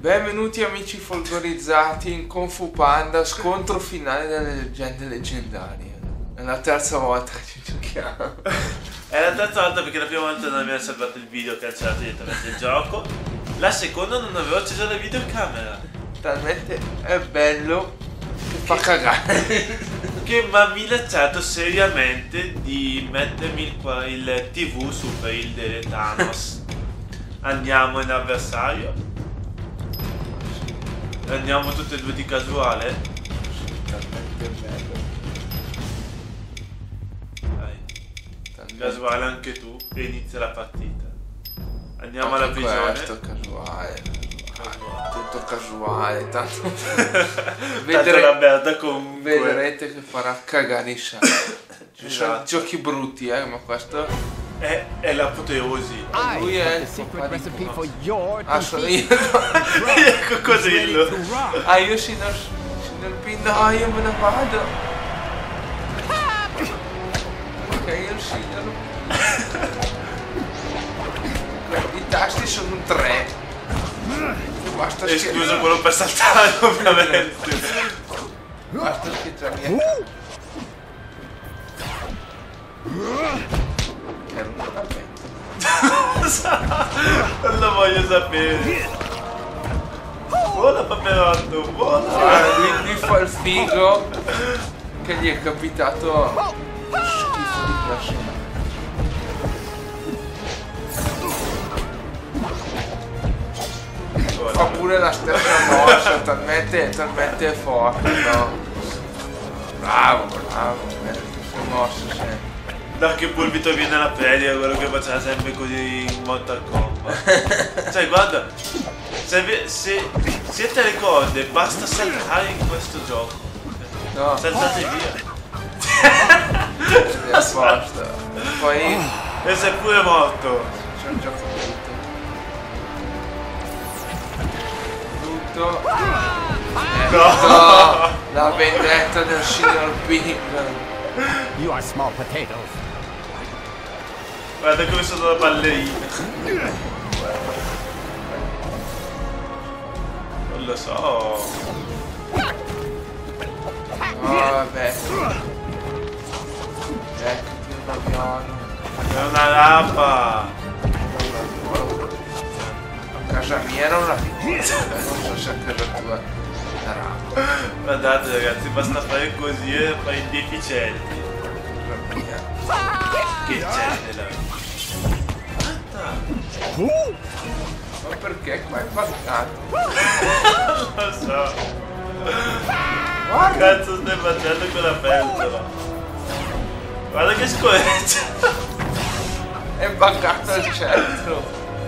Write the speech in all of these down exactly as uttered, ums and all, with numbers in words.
Benvenuti amici folgorizzati in Kung Fu Panda, scontro finale delle leggende leggendarie. È la terza volta che ci giochiamo. È la terza volta perché la prima volta non abbiamo salvato il video, cancellato direttamente il gioco. La seconda non avevo acceso la videocamera. Talmente è bello che fa cagare. Che mi ha minacciato seriamente di mettermi il, il tivù su per il delle Thanos. Andiamo in avversario. Andiamo tutti e due di casuale. Talmente bello. Dai. Talmente... Casuale anche tu e inizia la partita. Andiamo Anche alla prigione. questo casuale. Casuale. Tutto casuale, tanto Vedere... Vedere... la merda comunque. vedrete che farà cagare i sacchi. Ci sono Esatto. giochi brutti, eh, ma questo È, è l'apoteosi. lui è il secret papà di recipe Kuno. for your Ah, sono io. Il coccodrillo. Ah, io signor, signor Pindaio me ne vado. Ok, io signor. I tasti sono tre. E basta Escluso quello per saltare, ovviamente. Basta schiettare. Era una rapetta. Non lo voglio sapere. Vola paperotto, vola. Ah, lui, lui fa il figo che gli è capitato schifo di classe. Fa pure la stessa mossa, talmente, talmente forte, no? Bravo, bravo, belle mosse sempre. Da che pulpito viene la predica, quello che faceva sempre così in Mortal Kombat. Cioè guarda, se, vi- se siete le corde basta saltare in questo gioco. No, Saltate via. è apposta. Poi E sei pure morto. c'è un gioco brutto. Tutto. È No. tutto la vendetta del signor Ping. You are small potatoes. Guarda come sono la ballerina. Non lo so. Oh, vabbè. Eccoti un aviano. È una rapa. A casa mia era una piccola, non so se anche la tua era. Guardate ragazzi, basta fare così e fai i deficienti. La mia. Che gente la Ma perché qua è passato? Non lo so. Guarda! Cazzo stai facendo con la pentola? Guarda che scoreggia. È buggato al centro!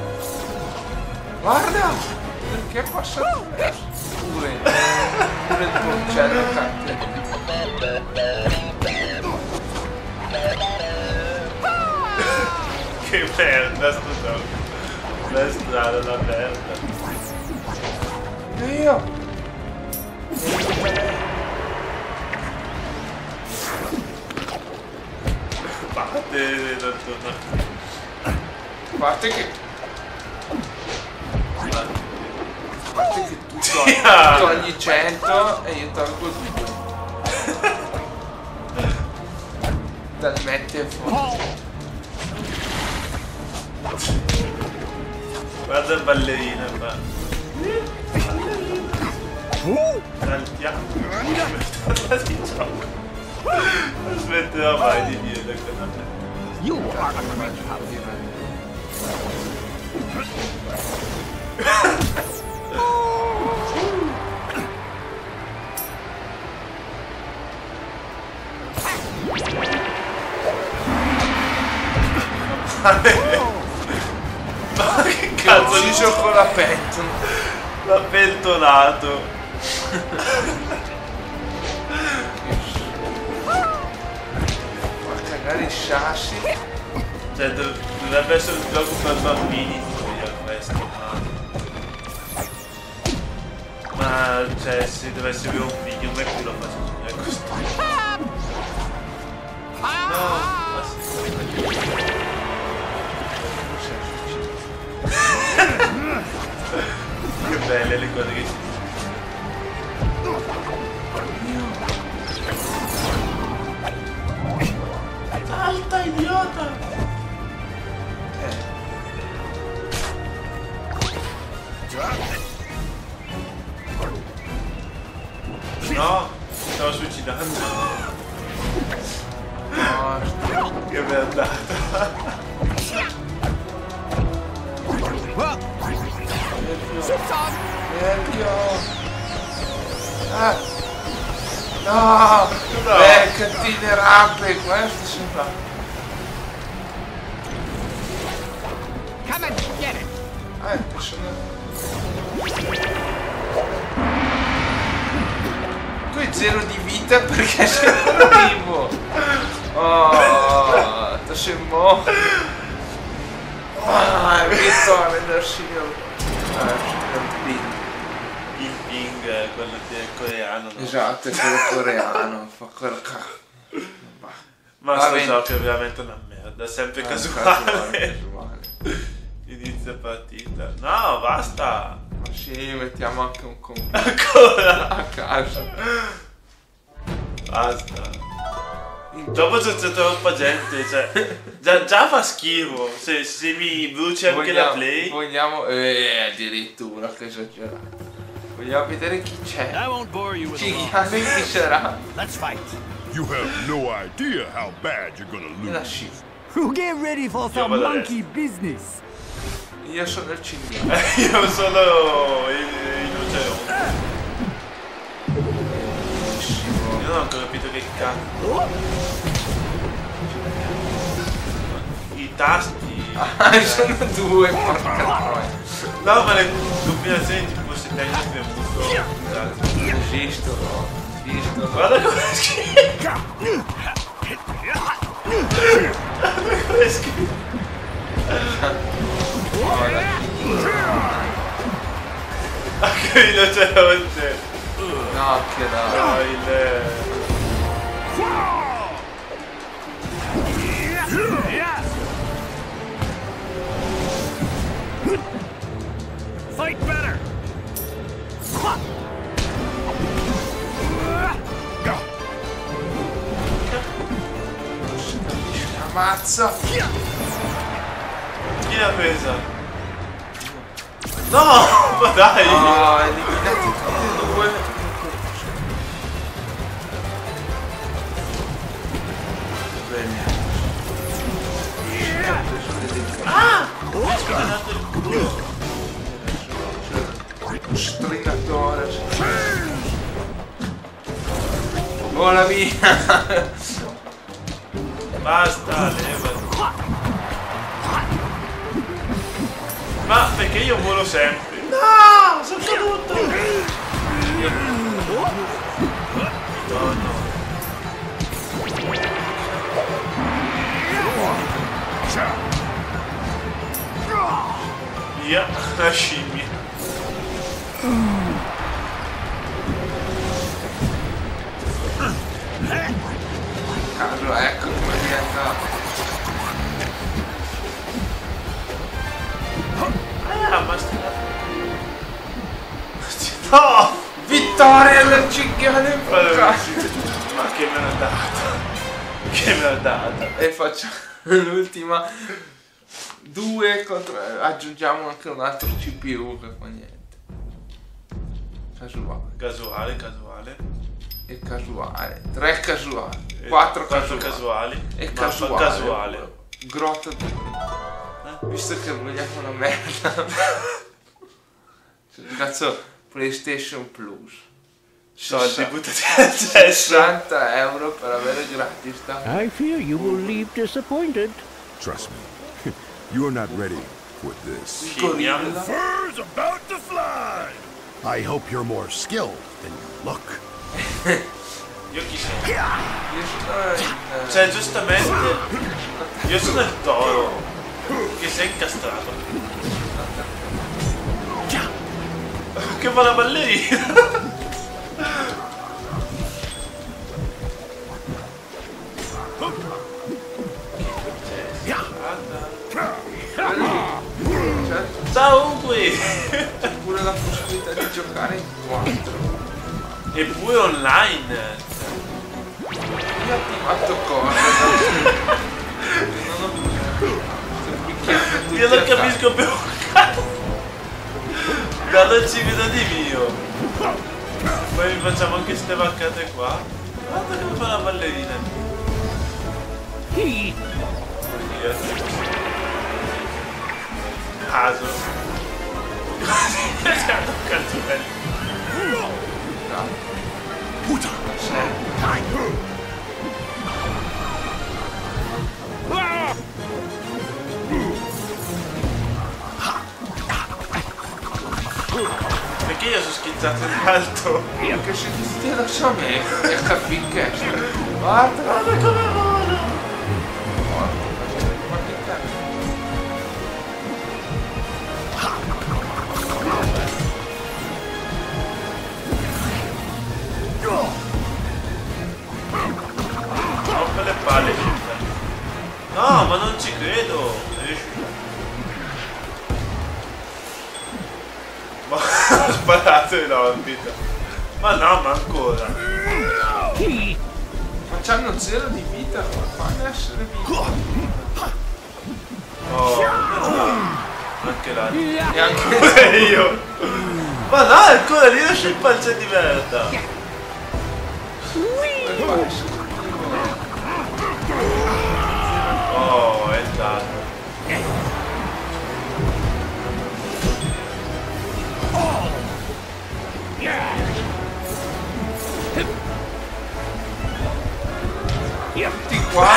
Guarda! Perché è passato adesso? Pure, pure il porcello cante. Che merda sto gioco. La strada, la merda. E io? Parte, non torna più. A parte che, a parte che tu Sì, togli, ah. togli cento e io tolgo due. Dal mette fuori. Guarda il ballerino qua. Saltiamo. Guarda di gioco. Non smetterò mai di dire quella merda. You are a great Ma che Che cazzo ho di ucciso con la pentola. l'ha pentonato. Fa cagare i sassi. Cioè dov- dovrebbe essere un gioco per bambini sia questo, ma... Ma cioè se dovessi avere un video come più lo faccio giocare così. No, ma sì. belle le cose che si dicono. Salta, idiota! Eh. No, mi stavo suicidando. No, Che mi è andata. Elvio! Ah! No! No. Beccati le rampe, questo sembra. Come and get it. Ah, ecco, sono. Tu hai zero di vita perché sei ancora vivo! Oh, tu sei morto! Ah, vittoria del signor. Ah, signor Ping. Il ping, eh, quello che- coreano, no? Esatto, è quello coreano, fa quel cazzo. Ma Va sto bene. gioco è veramente una merda, sempre Ah, casuale. casuale, casuale. Inizio partita. No, basta! Ma sì, mettiamo anche un computer Ancora! a caso. Basta. Dopo c'è c'è troppa gente, cioè. Già, già fa schifo. Se, se mi bruci anche la play. Vogliamo. Eh, addirittura, che esagerato. Vogliamo vedere chi c'è. I won't bore you with a long. Gigante chi sarà. Let's fight. You have no idea how bad you're gonna E la lose. sci. Get ready for some vado monkey business. Io sono il cinghiale. Io sono il, il lucerone. Io non ho ancora capito che cazzo. I tasti. Ah, sono due, porca troia. No, ma le combinazioni tipo se tengo il premuto. Esatto. Esistono, esistono. Guarda come è scritto. Guarda come è scritto. Anche il lucerone. No, che da. No, il... Fight better. Ammazza. Chi l'ha presa? No, ma dai! No, eliminati tutti e due. Bene. Ah! Ho scatenato il culo! Stringatore. Oh la mia. Basta, levati! Ma perché io volo sempre? No! Sono caduto! No, no. Via, la scimmia. Caso, ecco come è andato. Ah, ma sta... No! Vittoria del cinghiale in bocca. Ma che me l'ha data? Che me l'ha data? E facciamo l'ultima. Due contro. Aggiungiamo anche un altro C P U che fa niente. Casuale. Casuale, casuale. E casuale. Tre casuali. E Quattro quattro casuali. casuali. E Ma casuale. fa casuale. Grotta di... Visto che vogliamo una merda. Cazzo, PlayStation Plus. Soldi Sessa- buttati al cesso. sessanta euro per avere gratis. Da... I fear you will leave disappointed. Trust me, you're not ready for this. Scimmia. Fur's about to fly! I hope you're more skilled than you look. Io chi sono? Io sono in... Cioè, giustamente, io sono il toro che si è incastrato. Che fa la ballerina! Ciao Uguay! Pure pure la possibilità di giocare in quattro. Eppure online. Io ho attivato cosa? Non ho picchiato tutti. Io non capisco più un cazzo. Guarda, ci vedo di mio. Poi facciamo anche ste vaccate qua. Guarda come fa la ballerina. Caso. Siamo cazzuelli. Puta! Perché io sono schizzato in alto? Perché se ti lascia a me e capisci. Guarda, Guarda come vola! ma che cazzo? Rompe le palle. No, ma non ci credo. Ma ho sparato in orbita. Ma no, ma ancora. Ma c'hanno zero di vita, ma fammi essere vivo. Oh, anche là. E anche E io. Ma no, ancora lì lo scimpanzé di merda. Oh, è stato. tutti qua.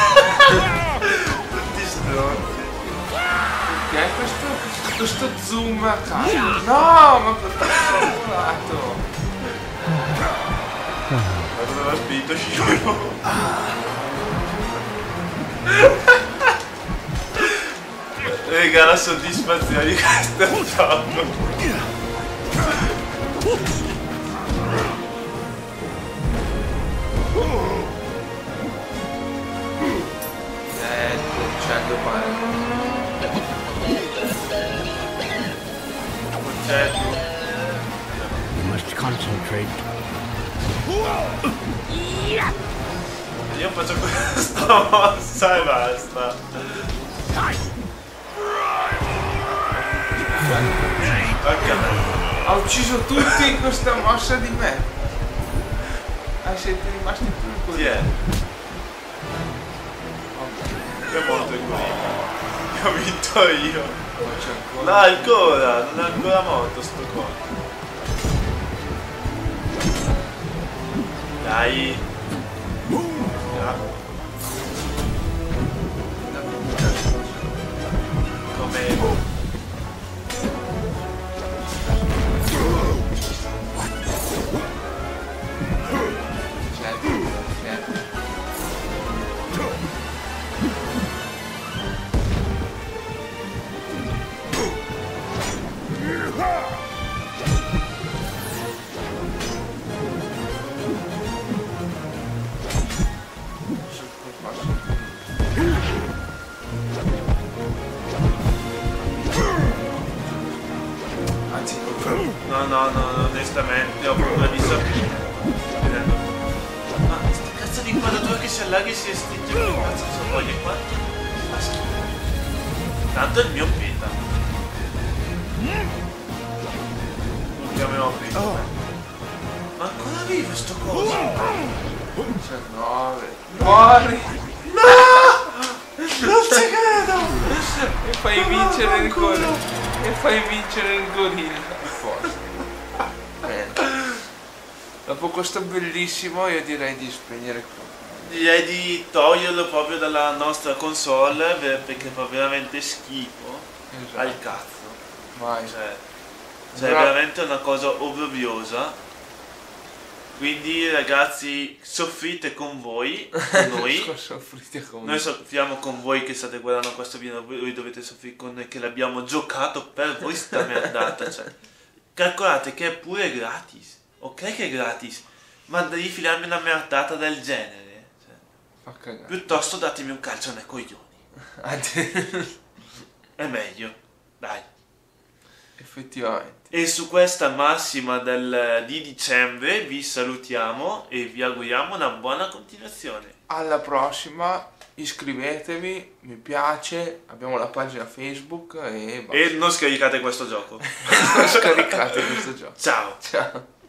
Tutti stronzi. Che è questo, questo zoom a caso? No, ma cosa ho volato? Ma dove l'ha spinto scivolo? Raga, la soddisfazione di questo gioco. Eh, concetto male. Concetto. You must concentrate. Io faccio questa mossa e basta. Ok. Ha ucciso tutti in questa mossa di me. Ah, siete rimasti più Chi così. è? Che è morto il gorilla. Ho vinto io. Ma c'è ancora. No, ancora, non è ancora morto sto coso. Dai. Ah, come... Certo, certo. Anzi, No, no, no, onestamente ho paura di sapere. Ma sti cazzo di inquadratura che si allarga e si estingue, che cazzo so voglia qua? Fa schifo. Tanto è il mio beta. Non chiamiamo beta. Ma ancora vivo sto coso? diciannove. Muori! Non ci credo! E fai vincere il gorilla. E fai vincere il gorilla. Forza. Bene. Dopo questo bellissimo io direi di spegnere qua. Direi di toglierlo proprio dalla nostra console perché fa veramente schifo. Esatto. Al cazzo. Vai. Cioè, cioè è Bra- veramente una cosa obbrobriosa. Quindi ragazzi, soffrite con voi, con noi. Soffrite con Noi soffriamo con voi che state guardando questo video, voi dovete soffrire con noi che l'abbiamo giocato per voi sta merdata. Cioè, calcolate che è pure gratis. Ok che è gratis, ma devi filarmi una merdata del genere. Cioè, Fa cagare. piuttosto datemi un calcio nei coglioni. Anzi, È meglio. Dai. Effettivamente. E su questa massima del, di dicembre vi salutiamo e vi auguriamo una buona continuazione. Alla prossima, iscrivetevi, mi piace, abbiamo la pagina Facebook e basta. E non scaricate questo gioco. Non scaricate questo gioco. Ciao. Ciao.